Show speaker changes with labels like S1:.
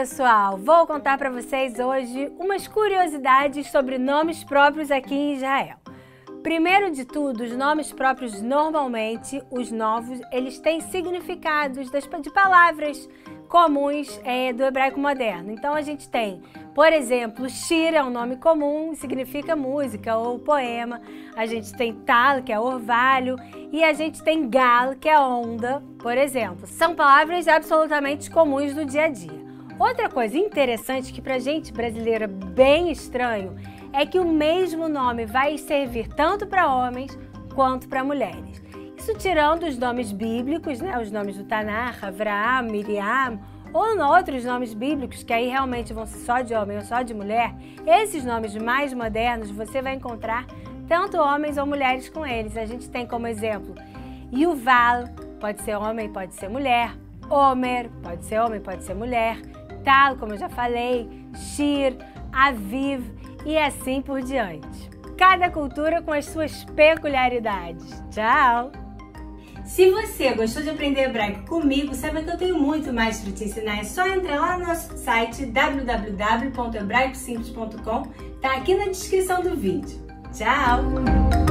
S1: pessoal! Vou contar para vocês hoje umas curiosidades sobre nomes próprios aqui em Israel. Primeiro de tudo, os nomes próprios normalmente, os novos, eles têm significados de palavras comuns do hebraico moderno. Então a gente tem, por exemplo, Shir é um nome comum, significa música ou poema. A gente tem Tal, que é orvalho, e a gente tem Gal, que é onda, por exemplo. São palavras absolutamente comuns do dia a dia. Outra coisa interessante que pra gente brasileira bem estranho é que o mesmo nome vai servir tanto para homens quanto para mulheres. Isso tirando os nomes bíblicos, né? Os nomes do Tanakh, Avraham, Miriam, ou outros nomes bíblicos que aí realmente vão ser só de homem ou só de mulher. Esses nomes mais modernos você vai encontrar tanto homens ou mulheres com eles. A gente tem como exemplo Yuval, pode ser homem, pode ser mulher. Omer, pode ser homem, pode ser mulher. Tal, como eu já falei. Shir, Aviv e assim por diante. Cada cultura com as suas peculiaridades. Tchau!
S2: Se você gostou de aprender hebraico comigo, saiba que eu tenho muito mais para te ensinar. É só entrar lá no nosso site www.hebraicosimples.com. Tá aqui na descrição do vídeo. Tchau!